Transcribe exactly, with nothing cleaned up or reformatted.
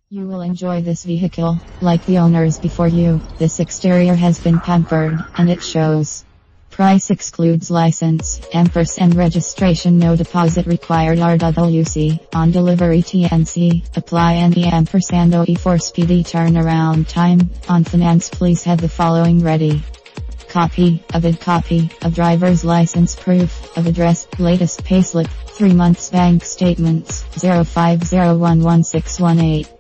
You will enjoy this vehicle, like the owners before you. This exterior has been pampered, and it shows. Price excludes license, ampersand registration, no deposit required, R W C, on delivery T N C, apply N E ampersand O E for speedy turnaround time. On finance, please have the following ready. Copy, a vid copy, of driver's license, proof of address, latest payslip, three months bank statements, zero five zero one one six one eight.